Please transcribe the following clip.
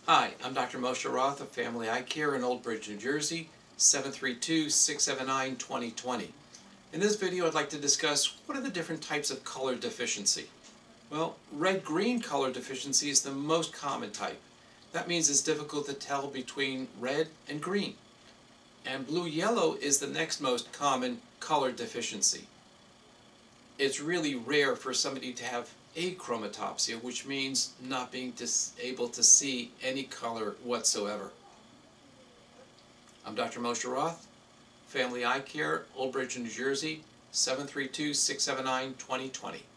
Hi, I'm Dr. Moshe Roth of Family Eye Care in Old Bridge, New Jersey, 732-679-2020. In this video, I'd like to discuss what are the different types of color deficiency. Well, red-green color deficiency is the most common type. That means it's difficult to tell between red and green. And blue-yellow is the next most common color deficiency. It's really rare for somebody to have achromatopsia, which means not being able to see any color whatsoever. I'm Dr. Moshe Roth, Family Eye Care, Old Bridge, New Jersey, 732-679-2020.